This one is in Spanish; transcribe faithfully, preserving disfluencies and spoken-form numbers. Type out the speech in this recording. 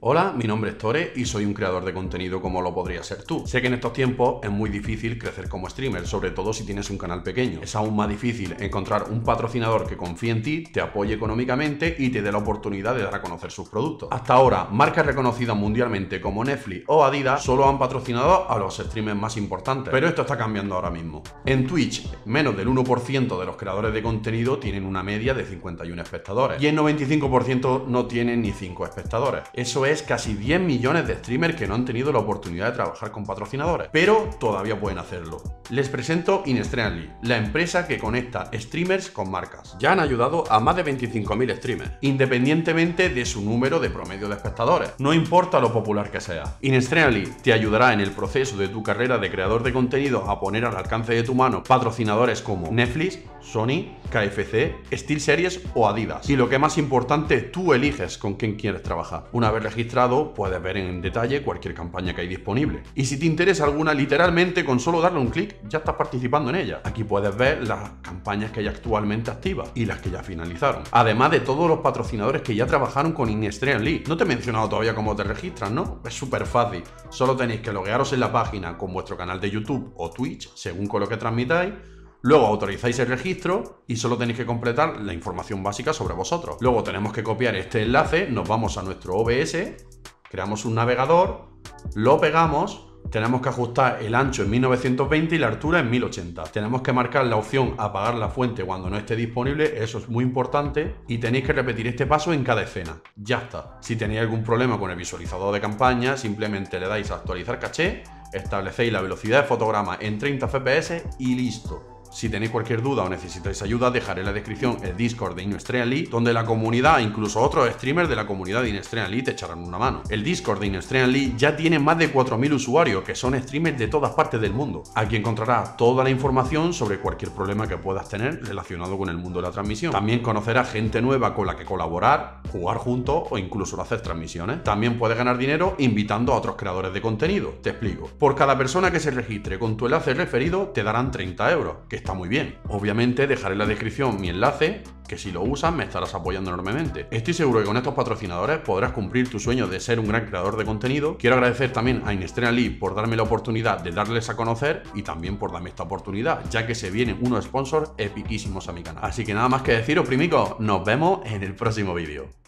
Hola, mi nombre es Tore y soy un creador de contenido como lo podrías ser tú. Sé que en estos tiempos es muy difícil crecer como streamer, sobre todo si tienes un canal pequeño. Es aún más difícil encontrar un patrocinador que confíe en ti, te apoye económicamente y te dé la oportunidad de dar a conocer sus productos. Hasta ahora, marcas reconocidas mundialmente como Netflix o Adidas solo han patrocinado a los streamers más importantes, pero esto está cambiando ahora mismo. En Twitch, menos del uno por ciento de los creadores de contenido tienen una media de cincuenta y uno espectadores y el noventa y cinco por ciento no tienen ni cinco espectadores. Eso es casi diez millones de streamers que no han tenido la oportunidad de trabajar con patrocinadores, pero todavía pueden hacerlo. Les presento InStreamly, la empresa que conecta streamers con marcas. Ya han ayudado a más de veinticinco mil streamers, independientemente de su número de promedio de espectadores, no importa lo popular que sea. InStreamly te ayudará en el proceso de tu carrera de creador de contenido a poner al alcance de tu mano patrocinadores como Netflix, Sony, K F C, SteelSeries o Adidas. Y lo que es más importante, tú eliges con quién quieres trabajar. Una vez registrado, puedes ver en detalle cualquier campaña que hay disponible. Y si te interesa alguna, literalmente con solo darle un clic ya estás participando en ella. Aquí puedes ver las campañas que hay actualmente activas y las que ya finalizaron. Además de todos los patrocinadores que ya trabajaron con InStreamly. No te he mencionado todavía cómo te registras, ¿no? Es súper fácil. Solo tenéis que loguearos en la página con vuestro canal de YouTube o Twitch, según con lo que transmitáis. Luego autorizáis el registro y solo tenéis que completar la información básica sobre vosotros. Luego tenemos que copiar este enlace, nos vamos a nuestro O B S, creamos un navegador, lo pegamos, tenemos que ajustar el ancho en mil novecientos veinte y la altura en mil ochenta. Tenemos que marcar la opción apagar la fuente cuando no esté disponible, eso es muy importante, y tenéis que repetir este paso en cada escena. Ya está. Si tenéis algún problema con el visualizador de campaña, simplemente le dais a actualizar caché, establecéis la velocidad de fotograma en treinta F P S y listo. Si tenéis cualquier duda o necesitáis ayuda, dejaré en la descripción el Discord de InStreamly, donde la comunidad, incluso otros streamers de la comunidad de InStreamly, te echarán una mano. El Discord de InStreamly ya tiene más de cuatro mil usuarios, que son streamers de todas partes del mundo. Aquí encontrarás toda la información sobre cualquier problema que puedas tener relacionado con el mundo de la transmisión. También conocerás gente nueva con la que colaborar, jugar juntos o incluso hacer transmisiones. También puedes ganar dinero invitando a otros creadores de contenido. Te explico. Por cada persona que se registre con tu enlace referido, te darán treinta euros, que está muy bien. Obviamente dejaré en la descripción mi enlace, que si lo usas me estarás apoyando enormemente. Estoy seguro que con estos patrocinadores podrás cumplir tu sueño de ser un gran creador de contenido. Quiero agradecer también a InStreamly por darme la oportunidad de darles a conocer y también por darme esta oportunidad, ya que se vienen unos sponsors epiquísimos a mi canal. Así que nada más que deciros, primicos, nos vemos en el próximo vídeo.